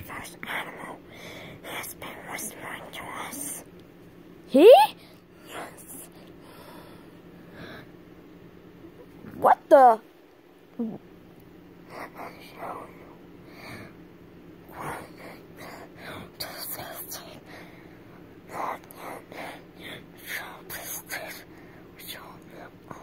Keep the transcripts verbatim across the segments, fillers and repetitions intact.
first animal has been whispering to us. He? Yes. What the? Let me show you. To fifteen. Not yet. Show this this. Show them all.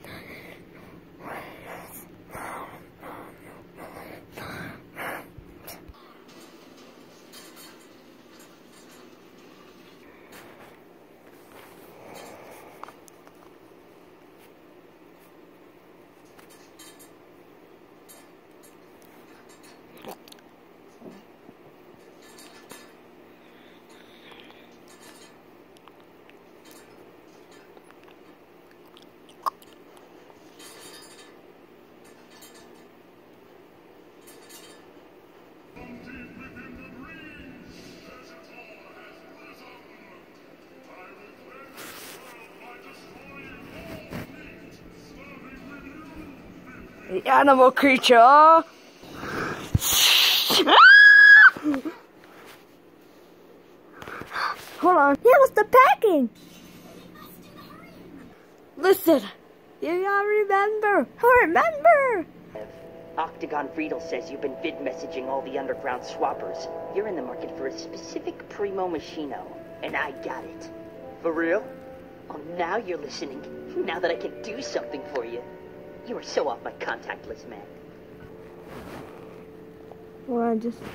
The animal creature. Hold on. Yeah, what's the packing? Listen. You gotta remember. I remember. Octagon Friedel says you've been vid messaging all the underground swappers. You're in the market for a specific primo machino, and I got it. For real? Oh, now you're listening. Now that I can do something for you. You are so off my contact list, man. Well, I just...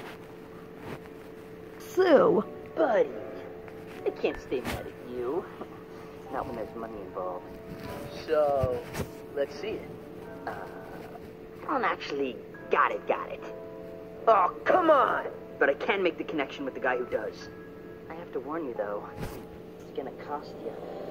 Sue. Buddy, I can't stay mad at you. Not when there's money involved. So, let's see it. Uh, oh, actually, got it, got it. Oh, come on! But I can make the connection with the guy who does. I have to warn you, though. It's gonna cost you.